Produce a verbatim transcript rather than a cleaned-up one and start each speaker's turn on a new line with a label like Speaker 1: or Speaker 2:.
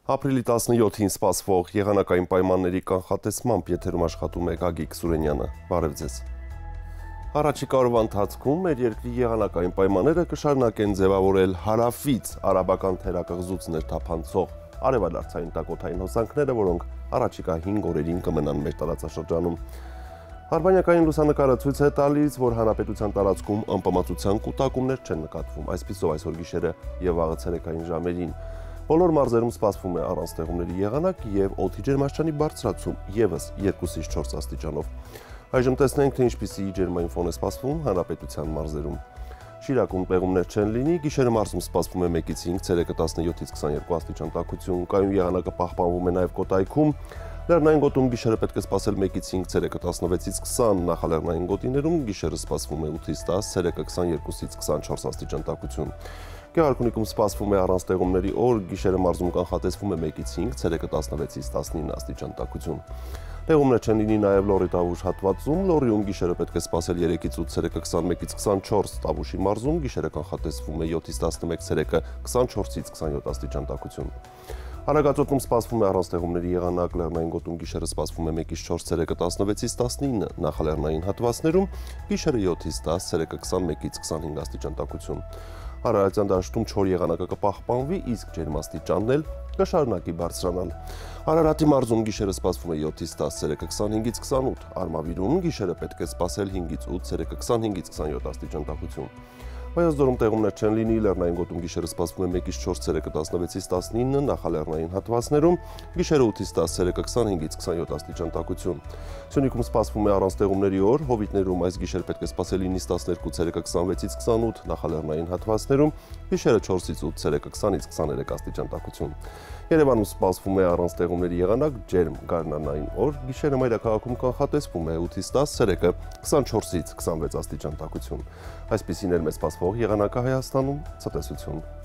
Speaker 1: Ապրիլի տասնյոթին սպասվող եղանակային պայմանների կանխատեսմամբ եթերում աշխատում է Գագիկ Սուրենյանը։ Բարև ձեզ։ Առաջիկա օրվա ընթացքում մեր երկրի եղանակային պայմանները կշարունակեն ձևավորել հարավից արաբական թերակղզուց ներթափանցող արևադարձային տակոթային հոսանքները, որոնք առաջիկա հինգ օրերին կմնան մեր տարածաշրջանում։ Արբանյակային լուսանկարը ցույց է տալիս, որ հանրապետության տարածքում անպամացության կուտակումներ չեն նկատվում, այսպիսով այսօր գիշերը եւ վաղը ցերեկային ժամերին։ Բոլոր մարզերում սպասվում է առանց տեղումների եղանակ եւ օդի ջերմաստիճանի բարձրացում եւս երկուսից չորս աստիճանով։ Այժմ տեսնենք, թե ինչպիսի ջերմային ֆոն է սպասվում հանրապետության մարզերում։ Շիրակում տեղումներ չեն լինի, գիշերը մարզում սպասվում է մեկից հինգ, ցերեկը տասնյոթից քսաներկու աստիճան տաքություն, կայուն եղանակը պահպանվում է նաեւ Կոտայքում։ Լեռնային գոտում գիշերը պետք է սպասել մեկից հինգ, ցերեկը տասնվեցից քսան, նախալեռնային գոտիներում գիշերը սպասվում է ութից տաս, ցերեկը քսաներկուսից քսանչորս աստիճան տաքություն։ Գեղարքունիքում սպասվում է առանց տեղումների օր, գիշերը մարզում կանխատեսվում է մեկից հինգ, ցերեկը տասնվեցից տասնինը աստիճան տաքություն։ Տեղումներ չեն լինի նաև Լոռի Տավուշ հատվածում, Լոռիում գիշերը պետք է սպասել երեքից ութ, ցերեկը քսանմեկից քսանչորս, Տավուշի մարզում գիշերը կանխատեսվում է յոթից տասնմեկ, ցերեկը քսանչորսից քսանյոթ աստիճան տաքություն։ Արագածոտում սպասվում է առանց տեղումների եղանակ, Լեռնային գոտում գիշերը սպասվում է մեկից չորս, ցերեկը տասնվեցից տասնինը, նախալեռնային հատվածներում գիշերը յոթից տաս, ցերեկը քսանմեկից քսանհինգ աստիճան տաքություն։ Արարատյան դաշտում չոր եղանակը կպահպանվի, իսկ ջերմաստիճանն էլ կշարունակի բարձրանալ։ Արարատի մարզում գիշերը սպասվում է յոթից տաս, ցերեկը քսանհինգից քսանութ, Արմավիրում գիշերը պետք է սպասել հինգից ութ, ցերեկը քսանհինգից քսանյոթ աստիճան տաքություն։ Վայոց-Ձորում տեղումներ չեն լինի, Լեռնային գոտում գիշերը սպասվում է մեկից չորս, ցերեկը տասնվեցից տասնինը, նախալեռնային հատվածներում գիշերը ութից տաս, ցերեկը քսանհինգից քսանյոթ աստիճան տաքություն։ Սյունիքում սպասվում է առանց տեղումների օր, Հովիտներում այս գիշեր պետք է սպասել ինից տասներկու, ցերեկը քսանվեցից քսանութ, նախալեռնային հատվածներում գիշերը չորսից ութ, ցերեկը քսանից քսաներեք աստիճան տաքություն։ Երևանում սպասվում է առանց տեղումների եղանակ, ջերմ գարնանային օր, գիշերը մայրաքաղաքում կանխատեսվում է ութից տաս, ցերեկը քսանչորսից քսանվեց աստիճան տաքություն։ Այսպիսին էր մեզ սպասվող եղանակը Հայաստանում, ցտեսություն։